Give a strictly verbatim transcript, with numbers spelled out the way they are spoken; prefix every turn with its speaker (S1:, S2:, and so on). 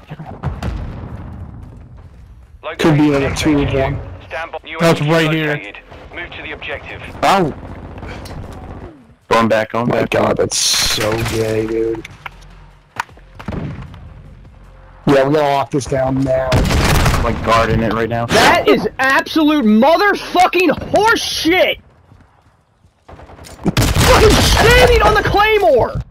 S1: Could be like a two of one.
S2: That's right here.
S3: Move to the objective.
S4: Oh! Going back, going
S1: Oh my
S4: back.
S1: god, that's so gay, dude. Yeah, we gotta lock this down now.
S4: I'm like guarding it right now.
S5: That is absolute motherfucking horse shit! Fucking standing on the Claymore!